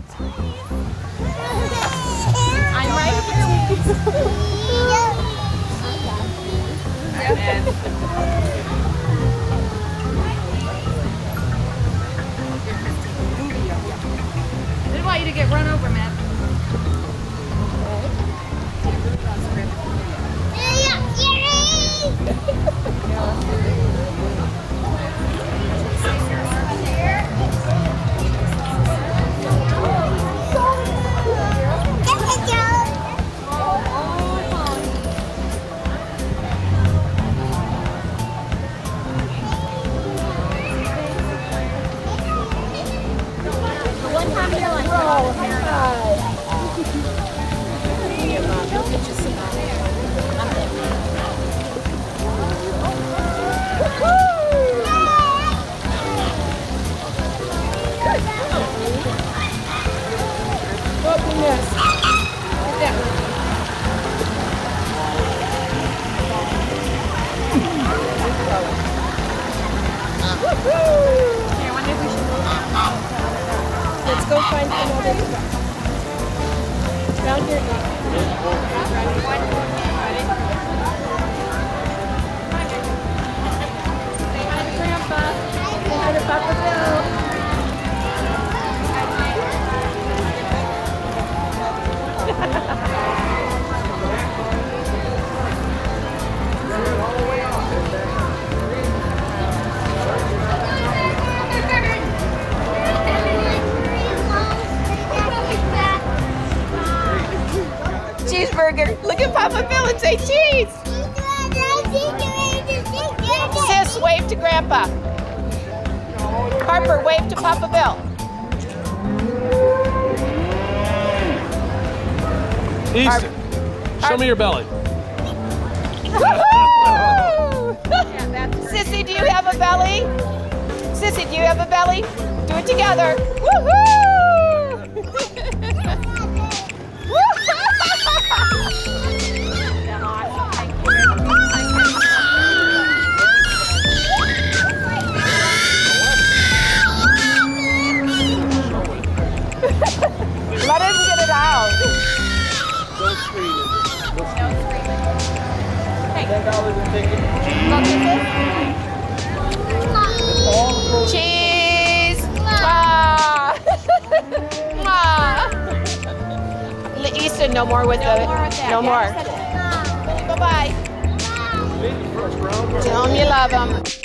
I'm right here. I didn't want you to get run over, Matt. One time in your life. Let's go find some other stuff. Down here. Say hi to Grandpa. Say hi to Papa Bill. Cheeseburger. Look at Papa Bill and say cheese. Sis, wave to Grandpa. Harper, wave to Papa Bill. Easton, show me your belly. Sissy, do you have a belly? Sissy, do you have a belly? Do it together. Woohoo! Let him get it out. Don't scream it. Hey. Cheese. Mwah. Mwah. Easton, no more with the. No more. Bye-bye. Tell him you love him.